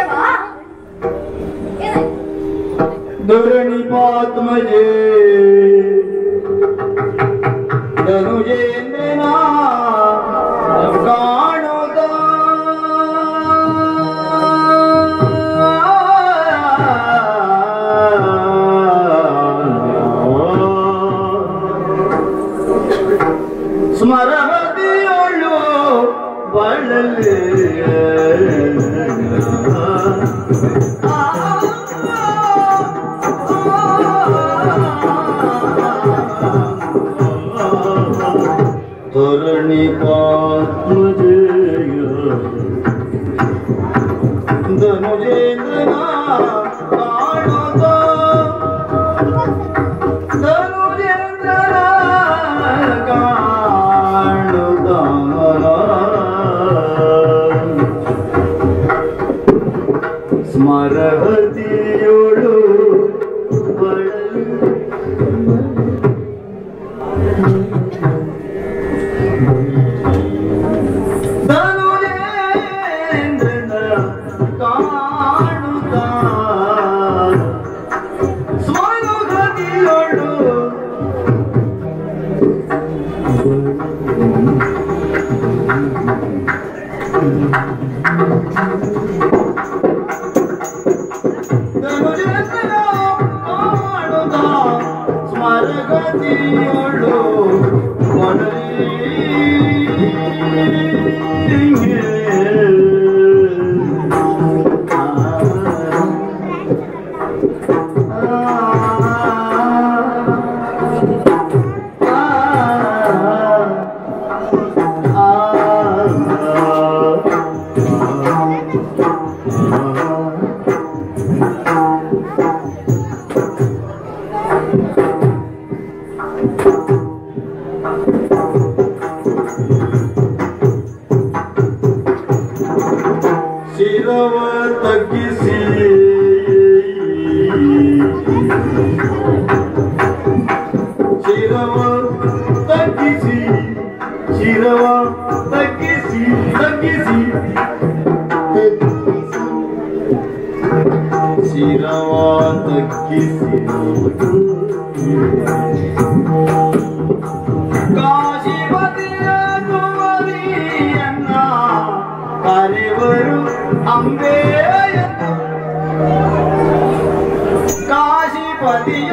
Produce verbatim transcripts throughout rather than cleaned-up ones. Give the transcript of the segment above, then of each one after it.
ಧರಣಿಪಾತ್ಮಜೇ ಧನುಜೇಂದ್ರನ ಕಾಣುತ್ತ ಸ್ಮರಹದಿಯೊಳು ಬಳಲೆ ಧರಣಿಪಾತ್ಮಜೇಯ ಧನುಜೇಂದ್ರನ ಕಾಣುತ್ತ ಧನುಜೇಂದ್ರನ ಕಾಣುತ್ತ ಸ್ಮರಹತಿಯೊಳು ಸ್ಮರಗತಿಯೊಳು ಶಿರವ ತಗ್ಗಿಸಿ ಶಿರವ ತಗ್ಗಿಸಿ ಶಿರವ ತಗ್ಗಿಸಿ ತಗ್ಗಿಸಿ ಶಿರವ ತಗ್ಗಿಸಿ ಕಾಶಿಪತಿಯ ಕುವರಿಯನ್ನ ಕರೆವರು ಅಂಬೆಯನ್ನು ಕಾಶಿಪತಿಯ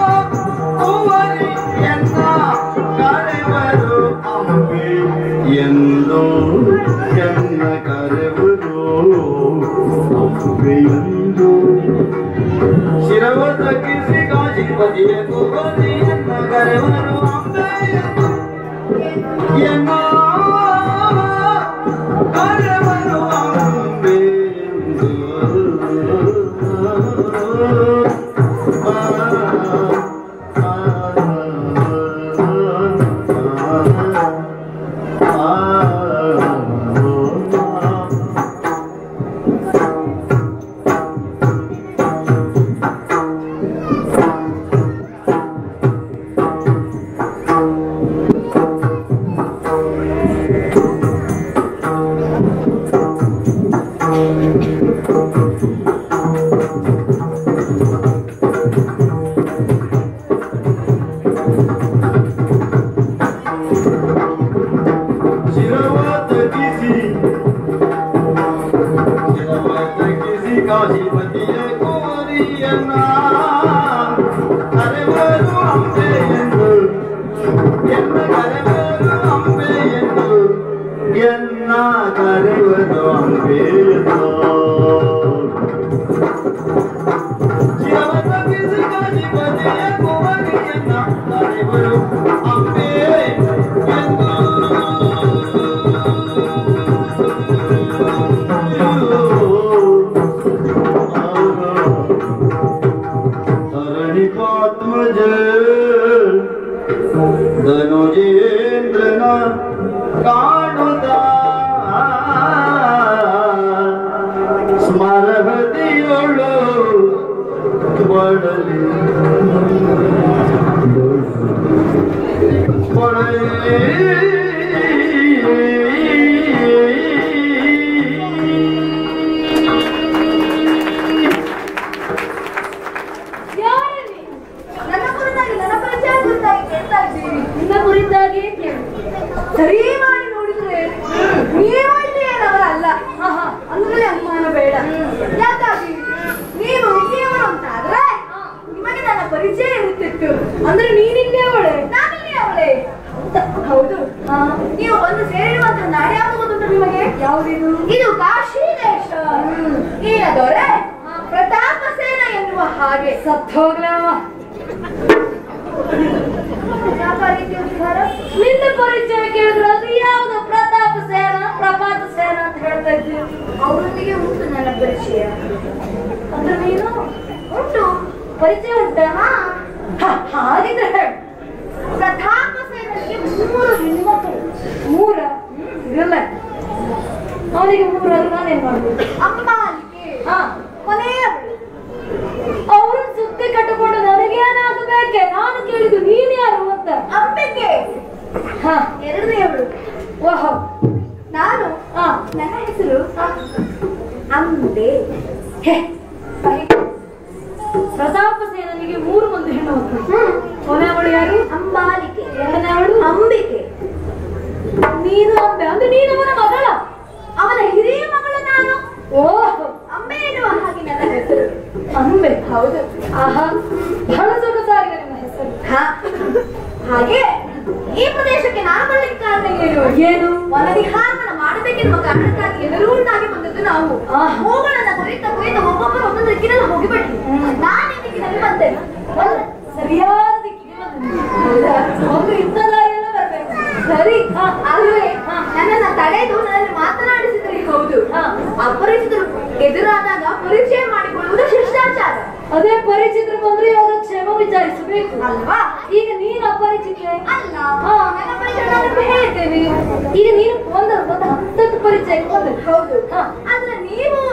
ಕುವರಿಯನ್ನ ಕರೆವರು ಅಂಬೆ ಎಂದು ಎನ್ನ ಕರೆವರು ಅಂಬೆಯೆಂದು ಶಿರವ ತಗ್ಗಿಸಿ ಕಾಶಿಪತಿಯ ಕುವರಿಯನ್ನ ಕರೆವರು ಅಂಬೆಯೆಂದು ಎನ್ನ ಕರೆವರು ಅಂಬೆಯೆಂದು ಕಾಶಿಪತಿಯ ಕುವರಿಯನ್ನ ಕರೆವರು ಅಂಬೆಯೆಂದು ಎನ್ನ ಕರೆವರು ಅಂಬೆಯೆಂದು ಎನ್ನ ಕರೆವರು ಅಂಬೆಯೆಂದು ಶಿರವ ತಗ್ಗಿಸಿ ಕಾಶಿಪತಿಯ ಕುವರಿಯನ್ನ ಕರೆವರು ಅಂಬೆಯೆಂದು ಧನುಜೇಂದ್ರನ ಕಾಣುತ್ತ ಸ್ಮರಹತಿಯೊಳು ಬಡಲಿ ಬಡಲಿ ಈ ದೊರೆ ಪ್ರತಾಪ ಸೇನ ಎನ್ನುವ ಹಾಗೆ ಸತ್ತೋಗ್ಲವ. ನಿನ್ನ ಪರಿಚಯ ಕೇಳಿದ್ರೆ ಅದು ಯಾವ್ದು ಪ್ರತಾಪ ಸೇನ ಪ್ರಭಾತ ಸೇನ ಅಂತ ಹೇಳ್ತಾ ಇದ್ದೀವಿ. ಅವರೊಂದಿಗೆ ಉಂಟು ನನ್ನ ಪರಿಚಯ. ಅಂದ್ರೆ ನೀನು ಉಂಟು ಪರಿಚಯ ಉಂಟಾ? ಹಾಗಿದ್ರೆ ಹೇಳು. ಪ್ರತಾಪ ಸೇನಿಗೆ ಮೂರು ಹೆಣ್ಮಕ್ಕಳು. ಮೂರ ಇಲ್ಲ ಅವನಿಗೆ ಮೂರಾದ್ರು ನಾನೇನ್ ಮಾಡ್ಬೋದು? ಅಂಬಾಲಿಕೆ ಹಾ ಕೊನೆಯವಳು. ಅವ್ರನ್ನ ಸುತ್ತಿ ಕಟ್ಟಿಕೊಂಡು ನನಗೇನಾಗಬೇಕೆ? ನಾನು ಕೇಳಿದ್ದು ನೀನ್ ಯಾರು ಅಂತ. ಅಂಬಿಕೆ ಹಾ ಎರಡನೆಯವಳು. ಓಹೋ ನಾನು ಹಾ ನನ್ನ ಹೆಸರು ಅಂಬೆ. ಹೇ ಪ್ರತಾಪ ಸೇನನಿಗೆ ಮೂರು ಮಂದಿ ಹೆಣ್ಣು ಮಕ್ಕಳು. ಕೊನೆಯವಳು ಯಾರು? ಅಂಬಾಲಿಕೆ. ಎರಡನೇವಳು ಅಂಬಿಕೆ. ನೀನು ಅಂಬೆ ಅಂದ್ರೆ ನೀನು ಅವನ ಮಗಳ. ಅವನ ಹಿರಿಯ ಮಗಳು ನಾನು. ಓಹ್ ಅಂಬೆ ಎನ್ನುವ ಹಾಗೆ ನನ್ನ ಹೆಸರು. ಅಂಬೆ. ಹೌದು. ಆಹಾ ಬಹಳ ಸೊಗಸಾಗಿದೆ ನಿಮ್ಮ ಹೆಸರು. ಹಾ ಹಾಗೆ ಈ ಪ್ರದೇಶಕ್ಕೆ ನಾನು ಬರಲಿಕ್ಕೆ ಕಾರಣ ಏನು? ಏನು? ವನವಿಹಾರವನ್ನು ಮಾಡಬೇಕೆನ್ನುವ ಕಾರಣಕ್ಕಾಗಿ ಎಲ್ಲರೂ ಒಂದಾಗಿ ಬಂದದ್ದು ನಾವು. ಹೂಗಳನ್ನ ಕುರಿತ ಕುರಿತ ಒಬ್ಬೊಬ್ಬರು ಒಂದೊಂದು ದಿಕ್ಕಿನಲ್ಲಿ ಹೋಗಿಬಿಟ್ರು. ನಾನು ಈ ದಿಕ್ಕಿನಲ್ಲಿ ಬಂದೆ. ಸರಿಯಾದ ದಿಕ್ಕಿಗೆ ಬಂದ ಒಂದು ಯುದ್ಧದಾರಿಯೆಲ್ಲ ಬರ್ಬೇಕು. ಸರಿ ಅಲ್ವೇ? ನನ್ನನ್ನ ತಡೆದು ನನ್ನಲ್ಲಿ ಮಾತನಾಡಿಸಿದ್ರಿ. ಹೌದು. ಅಪರಿಚಿತರು ಎದುರಾದಾಗ ಪರಿಚಯ ಮಾಡಿಕೊಳ್ಳುವುದು ಶಿಷ್ಟಾಚಾರ. ಅದೇ ಪರಿಚಿತರು ಬಂದ್ರೆ ಅವರ ಕ್ಷೇಮ ವಿಚಾರಿಸಬೇಕು ಅಲ್ವಾ? ಈಗ ನೀನು ಅಪರಿಚಿತ ಅಲ್ಲ. ನನ್ನ ಪರಿಚಯ ನಾನು ಹೇಳ್ತೇನೆ. ಈಗ ನೀನು ಒಂದು ಒಂದು ಹಂತದ ಪರಿಚಯ ಬಂದ್ರೆ. ಹೌದು. ಆದ್ರೆ ನೀವು